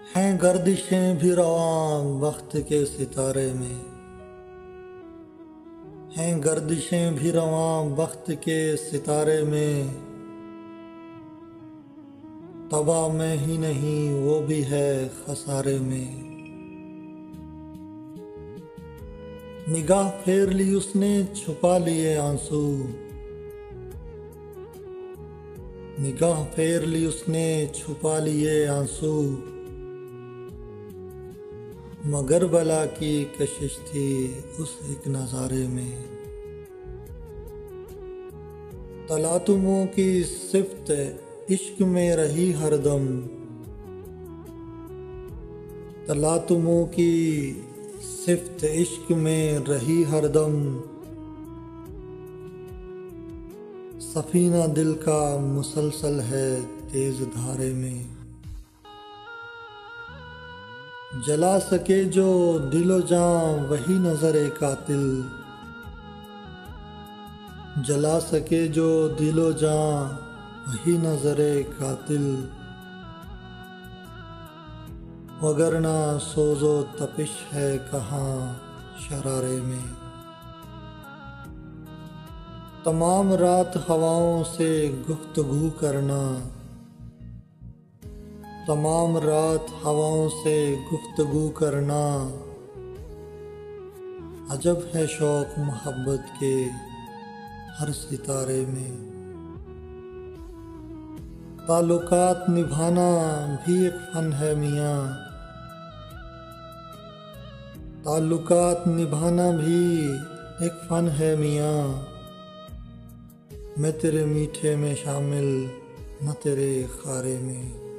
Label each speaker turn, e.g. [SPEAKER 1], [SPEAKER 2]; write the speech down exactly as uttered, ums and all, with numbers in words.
[SPEAKER 1] हैं गर्दिशें भी रवां वक्त के सितारे में, हैं गर्दिशें भी रवां वक्त के सितारे में। तबाह मैं ही नहीं वो भी है खसारे में। निगाह फेर ली उसने छुपा लिए आंसू, निगाह फेर ली उसने छुपा लिए आंसू। मगर बला की कशिश थी उस एक नज़ारे में। तलातुमों की सिफ्त इश्क में रही हरदम, तलातुमों की सिफ्त इश्क में रही हरदम। सफीना दिल का मुसलसल है तेज धारे में। जला सके जो दिलो जां वही नजरे कातिल, जला सके जो दिलो जां वही नजरे कातिल। वगरना सोजो तपिश है कहाँ शरारे में। तमाम रात हवाओं से गुफ्तगू करना, तमाम रात हवाओं से गुफ्तगू करना। अजब है शौक मोहब्बत के हर सितारे में। ताल्लुकात निभाना भी एक फन है मियाँ, ताल्लुकात निभाना भी एक फन है मियाँ। मैं तेरे मीठे में शामिल न तेरे खारे में।